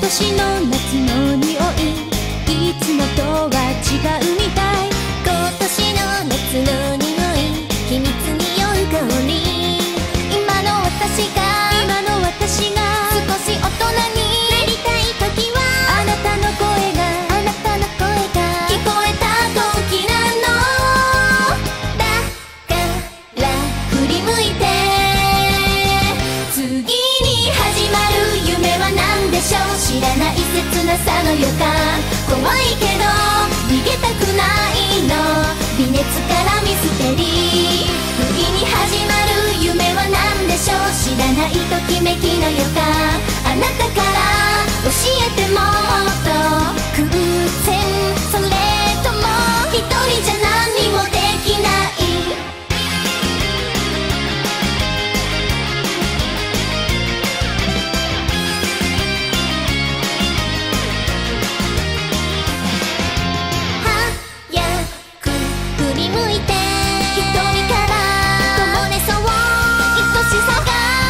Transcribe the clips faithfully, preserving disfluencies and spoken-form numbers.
年の夏の匂いいつもとは違うみたい。今年の夏の匂い秘密に酔う香り。今の私が今の私が少し大人になりたい時はあなたの声があなたの声が聞こえた時なの。だから振り向いて次に始まる夢は何でしょう。知らない切なさの予感怖いけど逃げたくないの。微熱からミステリー不意に始まる夢は何でしょう。知らないときめきの予感あなたから教えてもっと偶然それとも一人じゃ何もできない。振り向いて瞳からこぼれそう愛しさが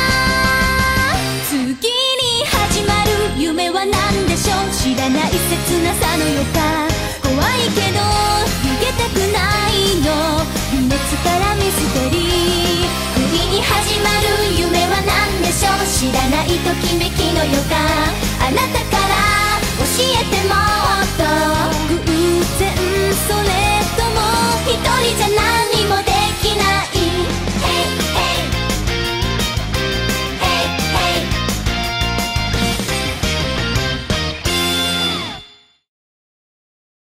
次に始まる夢は何でしょう。知らない切なさの予感怖いけど逃げたくないの。微熱からミステリー不意に始まる夢は何でしょう。知らないときめきの予感あなた